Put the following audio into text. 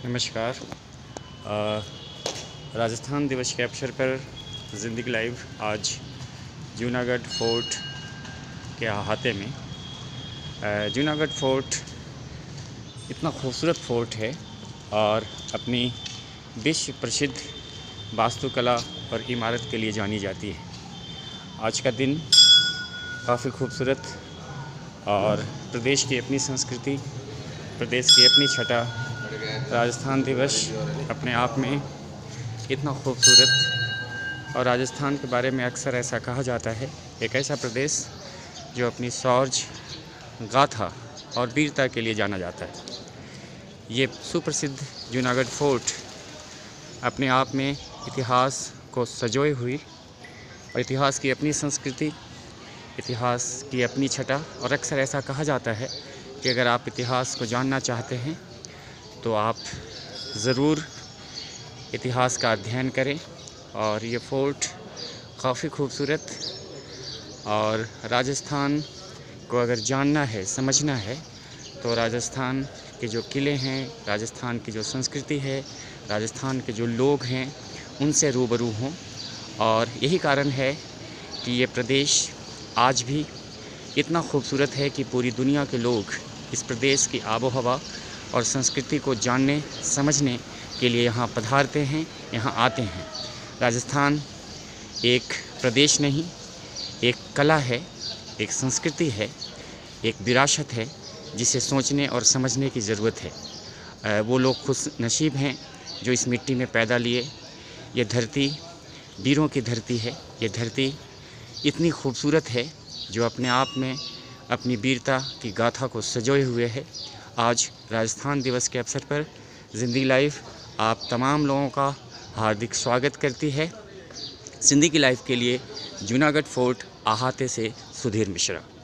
नमस्कार। राजस्थान दिवस के अवसर पर ज़िंदगी लाइव आज जूनागढ़ फोर्ट के अहाते में जूनागढ़ फोर्ट इतना खूबसूरत फोर्ट है और अपनी विश्व प्रसिद्ध वास्तुकला और इमारत के लिए जानी जाती है। आज का दिन काफ़ी खूबसूरत और प्रदेश की अपनी संस्कृति, प्रदेश की अपनी छटा, राजस्थान दिवस अपने आप में इतना खूबसूरत। और राजस्थान के बारे में अक्सर ऐसा कहा जाता है, एक ऐसा प्रदेश जो अपनी शौर्य, गाथा और वीरता के लिए जाना जाता है। ये सुप्रसिद्ध जूनागढ़ फोर्ट अपने आप में इतिहास को संजोए हुई और इतिहास की अपनी संस्कृति, इतिहास की अपनी छटा। और अक्सर ऐसा कहा जाता है कि अगर आप इतिहास को जानना चाहते हैं तो आप ज़रूर इतिहास का अध्ययन करें। और ये फोर्ट काफ़ी खूबसूरत, और राजस्थान को अगर जानना है, समझना है, तो राजस्थान के जो किले हैं, राजस्थान की जो संस्कृति है, राजस्थान के जो लोग हैं, उनसे रूबरू हों। और यही कारण है कि ये प्रदेश आज भी इतना खूबसूरत है कि पूरी दुनिया के लोग इस प्रदेश की आबो-हवा और संस्कृति को जानने, समझने के लिए यहाँ पधारते हैं, यहाँ आते हैं। राजस्थान एक प्रदेश नहीं, एक कला है, एक संस्कृति है, एक विरासत है जिसे सोचने और समझने की ज़रूरत है। वो लोग खुश नसीब हैं जो इस मिट्टी में पैदा लिए। ये धरती वीरों की धरती है। ये धरती इतनी खूबसूरत है जो अपने आप में अपनी वीरता की गाथा को सजोए हुए है। आज राजस्थान दिवस के अवसर पर ज़िंदगी लाइव आप तमाम लोगों का हार्दिक स्वागत करती है। ज़िंदगी लाइव के लिए जूनागढ़ फोर्ट अहाते से सुधीर मिश्रा।